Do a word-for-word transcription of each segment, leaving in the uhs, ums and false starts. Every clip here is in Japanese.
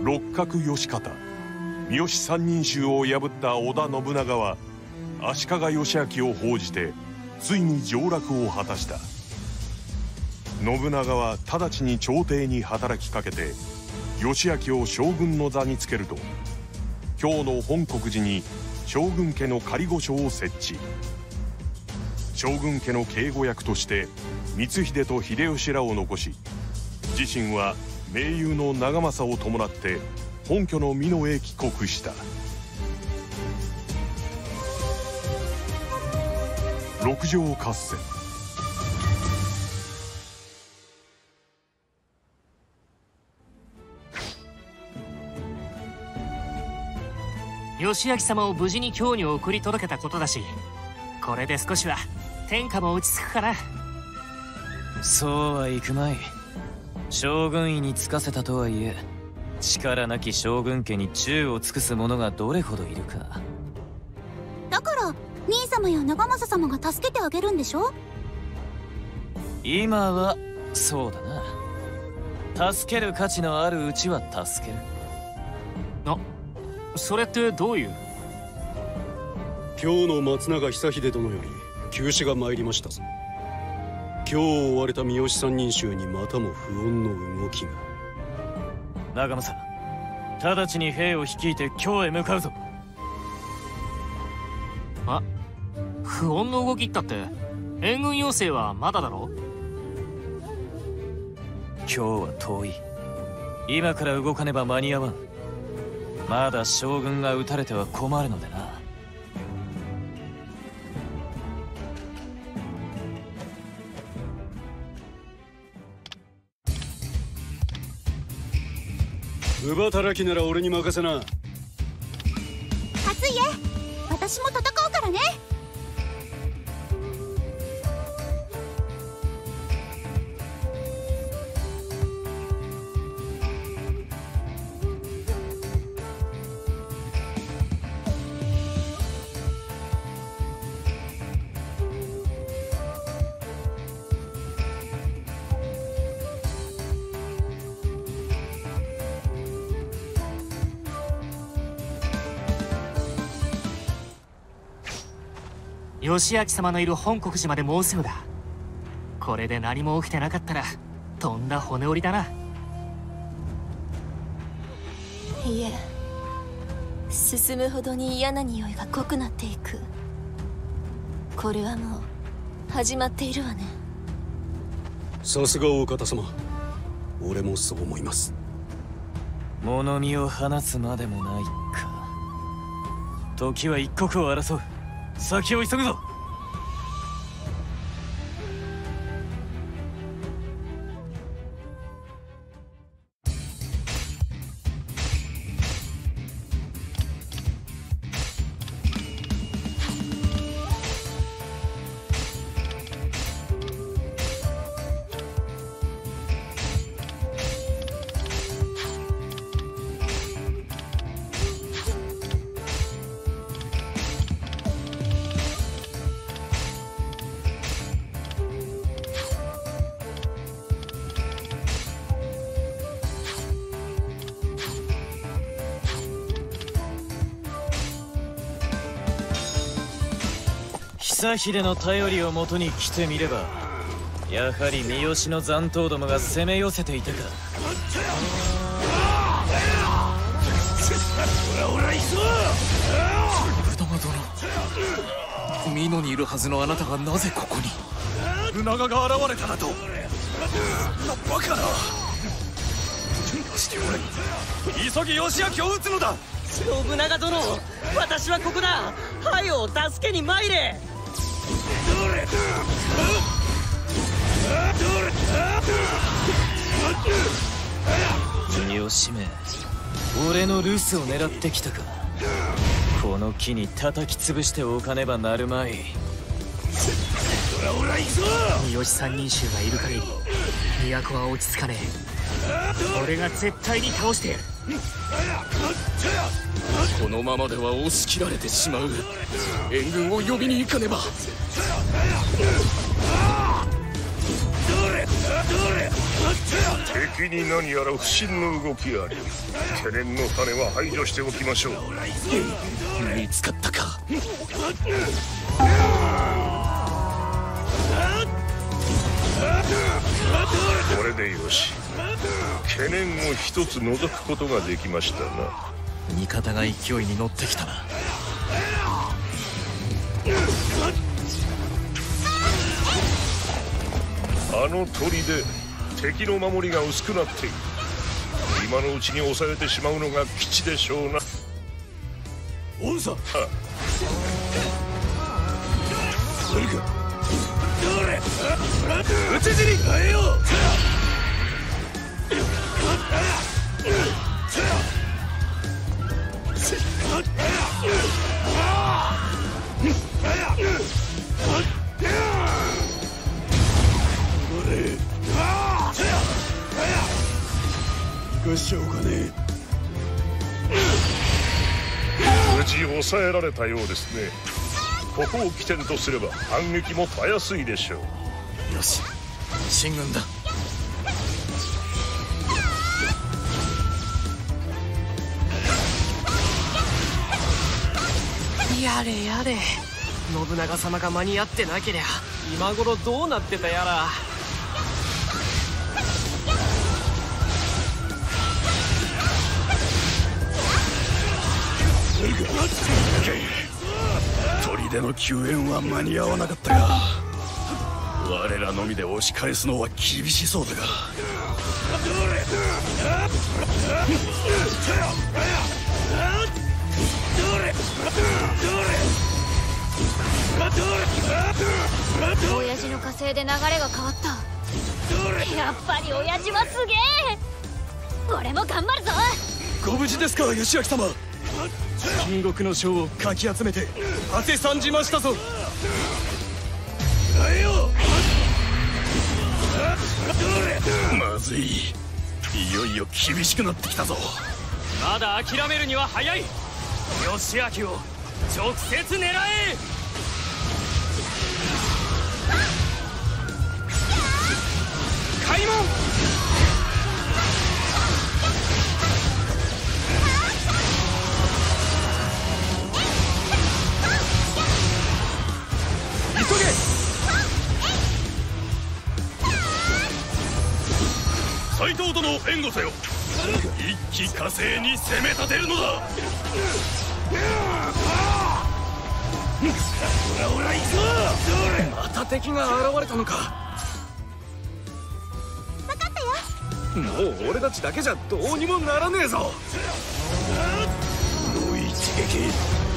六角義方、三好三人衆を破った織田信長は足利義昭を奉じてついに上洛を果たした。信長は直ちに朝廷に働きかけて義昭を将軍の座につけると、京の本国寺に将軍家の仮御所を設置。将軍家の警護役として光秀と秀吉らを残し、自身は盟友の長政を伴って本拠の美濃へ帰国した。六条合戦。 義明様を無事に京に送り届けたことだし、これで少しは天下も落ち着くかな。 そうはいくまい。将軍位に就かせたとはいえ、力なき将軍家に忠を尽くす者がどれほどいるか。 だから兄様や長政様が助けてあげるんでしょ。 今はそうだな。助ける価値のあるうちは助ける。 あ、それってどういう？ 今日の松永久秀殿より急使が参りましたぞ。今日追われた三好三人衆にまたも不穏の動きが。 長政、直ちに兵を率いて京へ向かうぞ。 あ、不穏の動きったって援軍要請はまだだろ？ 今日は遠い。今から動かねば間に合わん。まだ将軍が討たれては困るのでな。 乳母働きなら俺に任せな。 勝家、私も戦うからね。 義明様のいる本国寺までもうすぐだ。これで何も起きてなかったらとんだ骨折りだな。 いえ、進むほどに嫌な匂いが濃くなっていく。これはもう始まっているわね。 さすが大方様、俺もそう思います。 物見を放つまでもないか。時は一刻を争う。先を急ぐぞ。久秀の頼りをもとに来てみれば、やはり三好の残党どもが攻め寄せていたか。 オラオラ行くぞ。信長殿、美濃にいるはずのあなたがなぜここに？信長が現れたなと。なバカな。しておれ。急ぎ義昭を討つのだ。 信長殿、私はここだ。ハイを助けに参れ。 三好め、俺の留守を狙ってきたか。この木に叩き潰しておかねばなるまい。 三好三人衆がいる限り都は落ち着かねえ。俺が絶対に倒してやる。 このままでは押し切られてしまう。援軍を呼びに行かねば。 敵に何やら不審の動きあり、懸念の種は排除しておきましょう。 見つかったか。 これでよし。懸念を一つ除くことができましたな。 味方が勢いに乗ってきたな。 あの砦で敵の守りが薄くなっている。今のうちに抑えてしまうのが基地でしょうな。 オンさん。 それか。 討ち死に変えよう。生かしちゃおうかね。 無事抑えられたようですね。ここを起点とすれば反撃もたやすいでしょう。 よし、進軍だ。 やれやれ、信長様が間に合ってなけりゃ今頃どうなってたやら。 砦の救援は間に合わなかったが、我らのみで押し返すのは厳しそうだが。 親父の火星で流れが変わった。やっぱり親父はすげえ。俺も頑張るぞ。 ご無事ですか、義明様。金国の将をかき集めて当て参じましたぞ。まずい、いよいよ厳しくなってきたぞ。 まだ諦めるには早い。義明を直接狙え。開門。 急げ。斎藤殿を援護せよ。一気火星に攻め立てるのだ。また敵が現れたのか。 分かったよ。 もう俺たちだけじゃどうにもならねえぞ。もう一撃。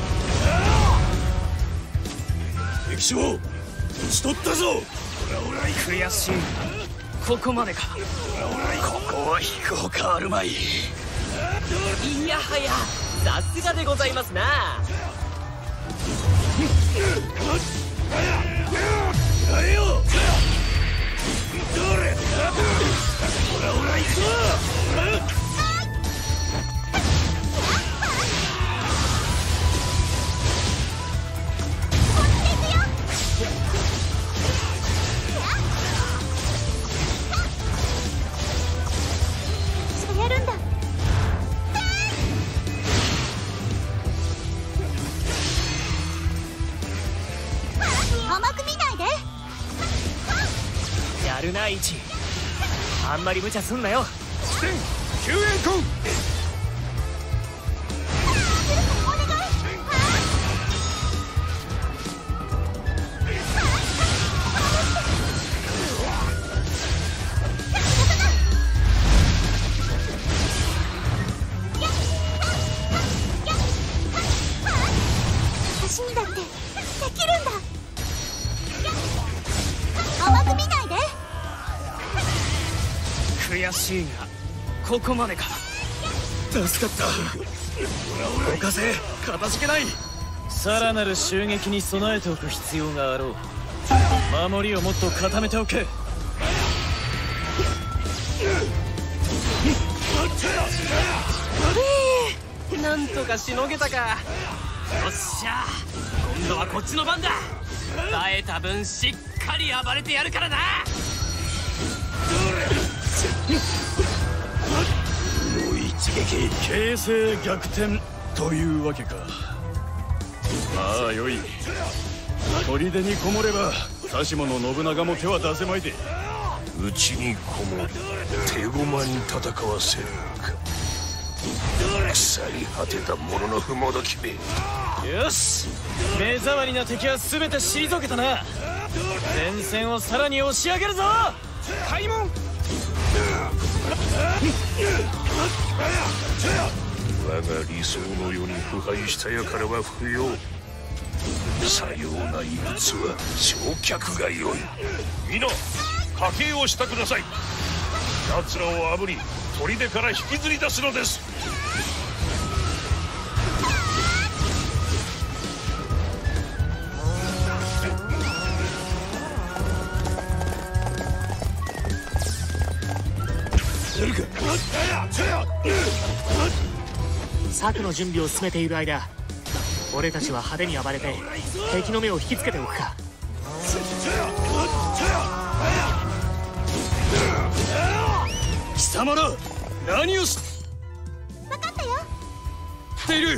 敵将討ち取ったぞ。 悔しい。ここまでか。 ここは引くほかあるまい。 いやはや、さすがでございますな。 やれよ。 やるんだ。甘く見ないで。 やるなイチ。あんまり無茶すんなよ。 救援婚。 私にだってできるんだ。甘く見ないで。 悔しいがここまでか。 助かった。おかせかたじけない。 さらなる襲撃に備えておく必要があろう。守りをもっと固めておけ。 なんとかしのげたか。よっしゃ、今度はこっちの番だ。耐えた分しっかり暴れてやるからな。 の一撃、形勢逆転というわけか。まあよい。砦にこもれば他しもの信長も手は出せまいで。 うちにこもり手駒に戦わせるのか。腐り果てたものの不もどきめ。 よし、目障りな敵は全て退けたな。前線をさらに押し上げるぞ開門。 我が理想の世に腐敗したやからは不要。さような異物は焼却がよい。皆家計をしたください。奴らをあぶり砦から引きずり出すのです。 策の準備を進めている間、俺たちは派手に暴れて敵の目を引きつけておくか。 貴様ら何をし。 分かったよ。 っている。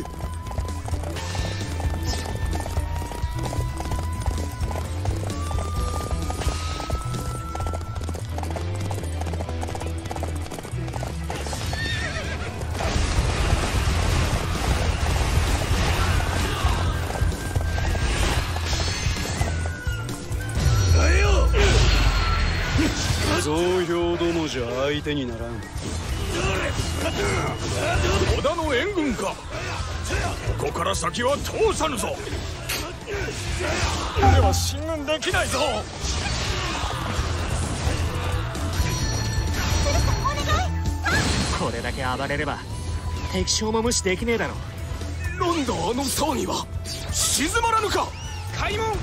増票どもじゃ相手にならん。 織田の援軍か。ここから先は通さぬぞ。では進軍できないぞ。 これだけ暴れれば敵将も無視できねえだろ。 なんだあの騒ぎは。静まらぬか開門。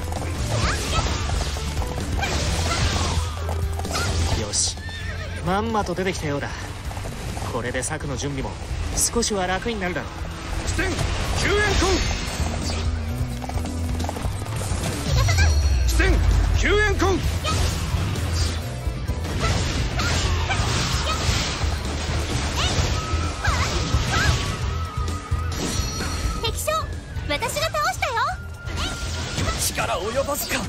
よし、まんまと出てきたようだ。これで策の準備も少しは楽になるだろう。 起点救援根。起点救援根。 敵将、私が倒したよ。 力及ばずか。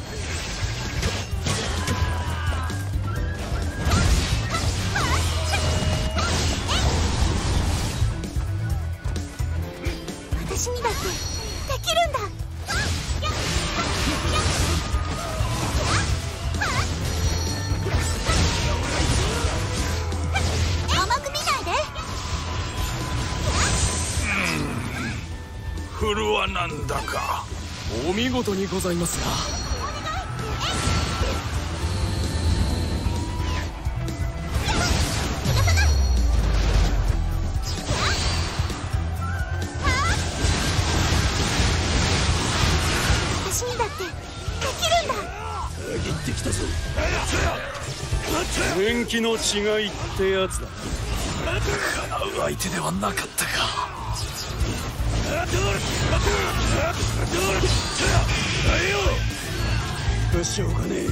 私にだってできるんだ。甘く見ないで。 振るはなんだか。お見事にございますな。 私にだってできるんだ。 たぎってきたぞ。年季の違いってやつだ。 叶う相手ではなかったか。 しょうがねえ。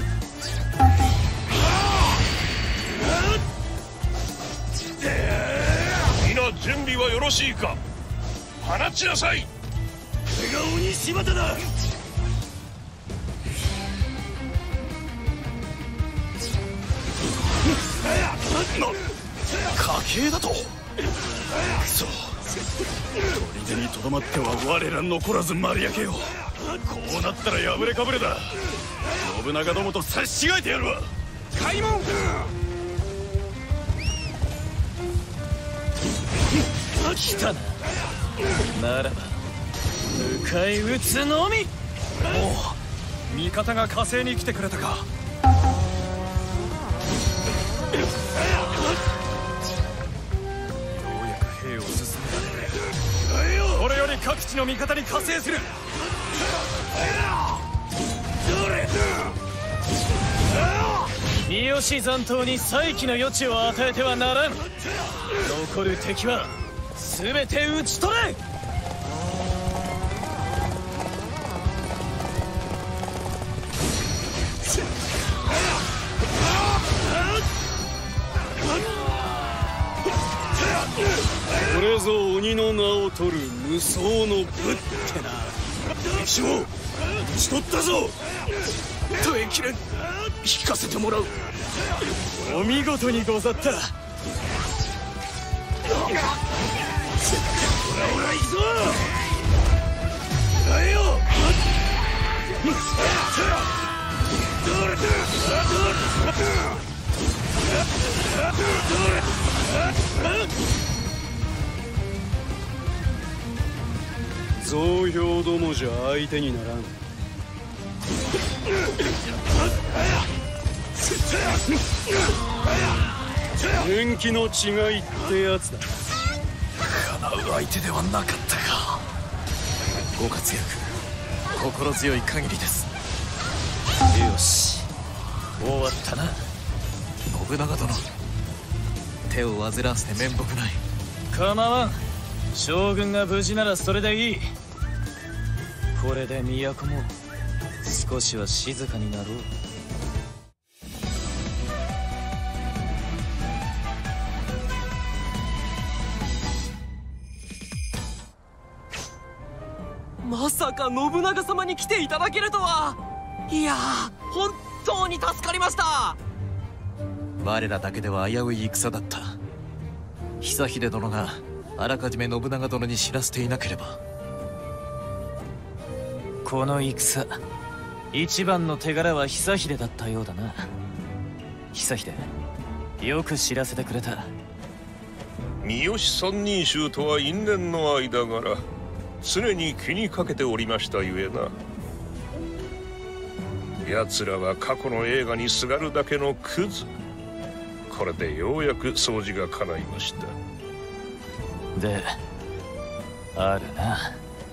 皆準備はよろしいか。放ちなさい。 俺が鬼柴田だ。 家系だと。くそ、 砦にとどまっては我ら残らず丸焼けよ。こうなったら破れかぶれだ。信長どもと差し違えてやるわ。 開門。 来たな。ならば迎え撃つのみ。 おう、味方が火星に来てくれたか。兵を進められる。これより各地の味方に加勢する。 三好残党に再起の余地を与えてはならん。残る敵は全て討ち取れ。 とる無双の武ってな。敵将討ち取ったぞ。 耐えきれん。引かせてもらう。 お見事にござった。ほらほら行くぞ。使えよ。増票どもじゃ相手にならん。元気の違いってやつだ。 叶う相手ではなかったが、ご活躍心強い限りです。よし、終わったな。信長殿、手を煩わせて面目ない。 構わん。将軍が無事ならそれでいい。これで都も少しは静かになろう。 まさか信長様に来ていただけるとは。いやー、本当に助かりました。 我らだけでは危うい戦だった。久秀殿があらかじめ信長殿に知らせていなければ。 この戦、一番の手柄は久秀だったようだな。久秀、よく知らせてくれた。 三好三人衆とは因縁の間柄、常に気にかけておりましたゆえな。奴らは過去の映画にすがるだけのクズ。これでようやく掃除が叶いました。 で、あるな。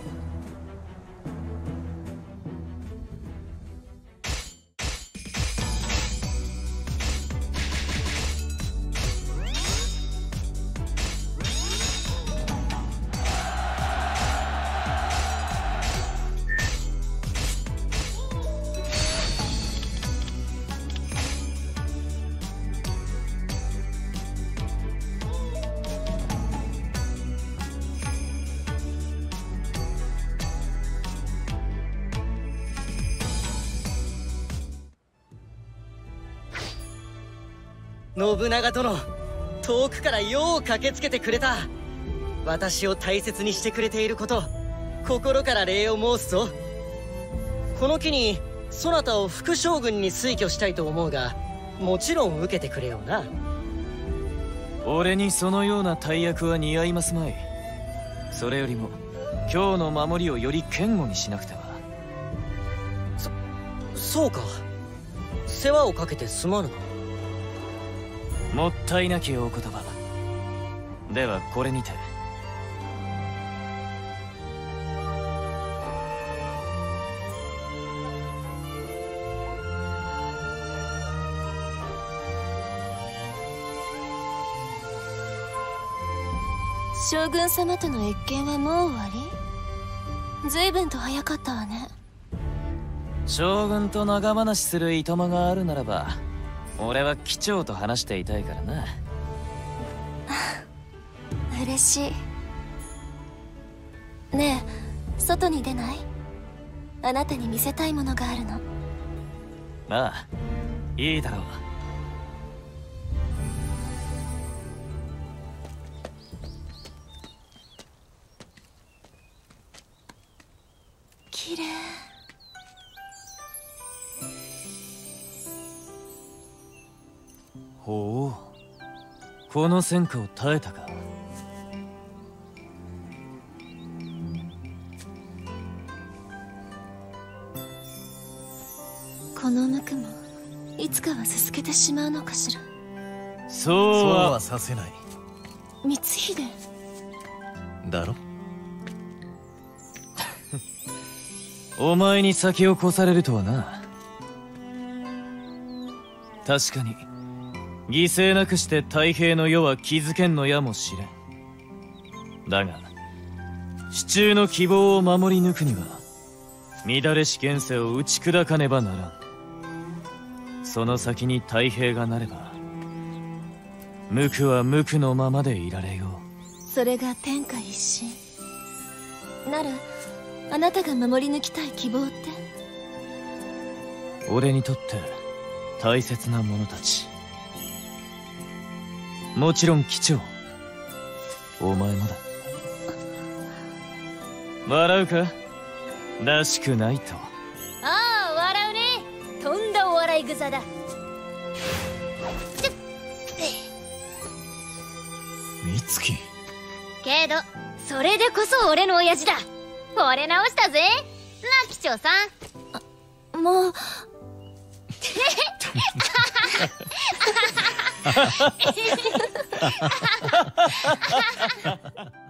信長殿、遠くからよう駆けつけてくれた。私を大切にしてくれていること、心から礼を申すぞ。この機にそなたを副将軍に推挙したいと思うが、もちろん受けてくれよな。 俺にそのような大役は似合いますまい。それよりも今日の守りをより堅固にしなくては。 そそうか、世話をかけてすまぬな。 もったいなきお言葉では、これにて。 将軍様との謁見はもう終わり？随分と早かったわね。 将軍と長話するいとまがあるならば、俺は機長と話していたいからな。 嬉しい。ねえ、外に出ない？あなたに見せたいものがあるの。 ああ、いいだろう。 綺麗。 ほう、この戦火を耐えたか。 この無垢もいつかはすすけてしまうのかしら。 そうは、 そうはさせない。 光秀だろ。 お前に先を越されるとはな。確かに犠牲なくして太平の世は築けんのやもしれん。だが市中の希望を守り抜くには、乱れし現世を打ち砕かねばならん。その先に太平がなれば、無垢は無垢のままでいられよう。 それが天下一心。 ならあなたが守り抜きたい希望って？ 俺にとって大切な者たち、もちろん機長、お前もだ。笑うからしくないと。 ああ、笑うね。とんだお笑い草だ。 美月。 けどそれでこそ俺の親父だ。惚れ直したぜな、機長さん。 もうハハハハ